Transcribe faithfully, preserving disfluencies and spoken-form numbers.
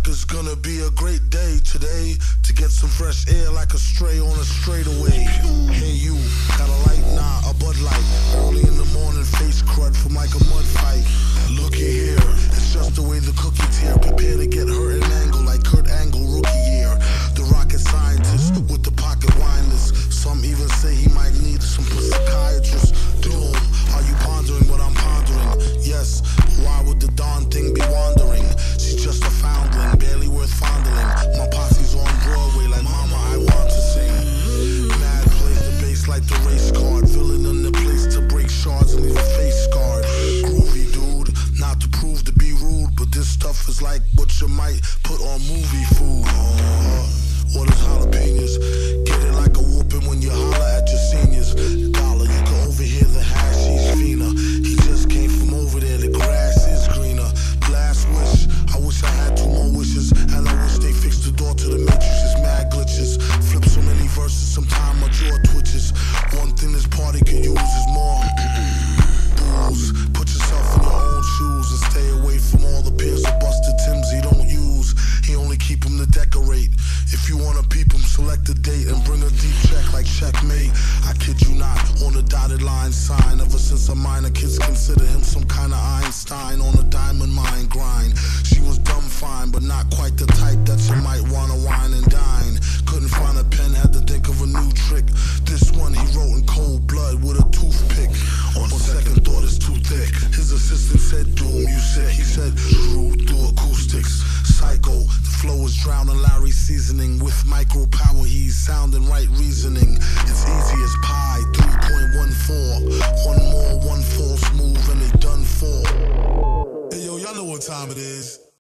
like it's gonna be a great day today, to get some fresh air like a stray on a straightaway. Hey you, got a light? Nah, a Bud Light. Early in the morning, face crud from like a mud fight. Looky here, it's just the way the cookie tear. Prepare to get hurt and angle like Kurt Angle rookie year. The rocket scientist with the pocket winders. Some even say he might need some psychiatrist. Doom, are you pondering what I'm pondering? Yes, why would the darn thing be wandering? She's just a foundling, barely worth fondling. My posse's on Broadway like mama, I want to sing. Mad plays the bass like the race card. Villain in the place to break shards and leave a face scarred. Groovy dude, not to prove to be rude, but this stuff is like what you might put on movie food. Uh, what is jalapenos? Get it like a whooping when you holler at your seniors. Dollar, you can overhear the hash, he's Fina. He just came from over there, the grass is greener. Last wish, I wish I had two more wishes, and I wish they fixed the door to the matrix's mad glitches. Flip so many verses, sometime my jaw twitches. One thing this party could use is more booze. Put yourself in your own shoes and stay away from all the pairs of busted Timbs he don't use. He only keep them to decorate. If you wanna peep him, select a date and bring a deep check like checkmate. I kid you not, on a dotted line sign. Ever since a minor, kids consider him some kind of Einstein on a diamond mine grind. She was dumb fine, but not quite the type that you might wanna wine and dine. Couldn't find a pen, had to think of a new trick. This one he wrote in cold blood with a toothpick. On second thought, it's too thick. His assistant said, Doom, you sick. He said, true through acoustics. Psycho, the flow is drowning Larry's seasoning. With micro power, he's sounding right reasoning. It's easy as pie, three point one four. One more, one false move, and they done for. Hey yo, y'all know what time it is.